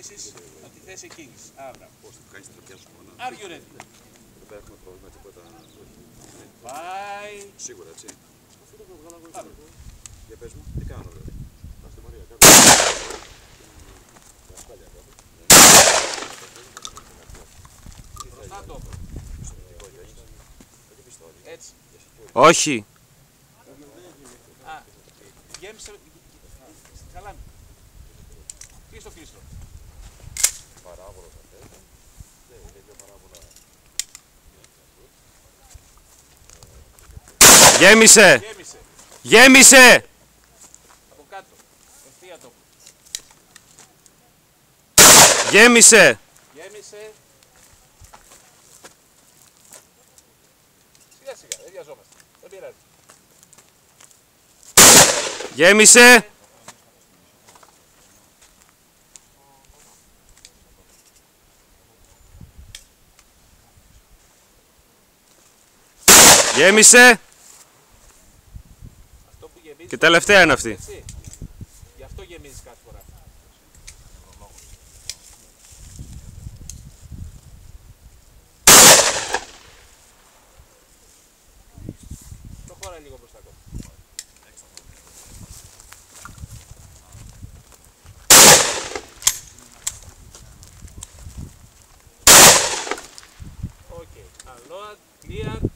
οδηγήσεις από τη θέση Kings. Άρα. Πώς θα κάνεις τη τροπιά σου μόνο. Are you ready? Δεν θα έχουμε πρόβλημα τίποτα. Bye. Σίγουρα, έτσι. Πάμε. Για πες μου, τι κάνω δηλαδή. Μπροστά το. Έτσι. Όχι. Α, γέμισε. Καλά. Κλείστο, κλείστο. Παράβολο θα θες. Ναι, είναι δύο παράβολα. Γέμισε. Γέμισε. Γέμισε. Από κάτω. Ευθεία το. Γέμισε. Γέμισε. Σιγά σιγά, δεν βιαζόμαστε. Δεν πειράζει. Γέμισε. Γέμισε. Αυτό που γεμίζει. Και τελευταία είναι αυτή. Έτσι. Γι' αυτό γεμίζεις κάθε φορά. Προχώρα λίγο προς τα κόμμα. Οκ. Unload, clear.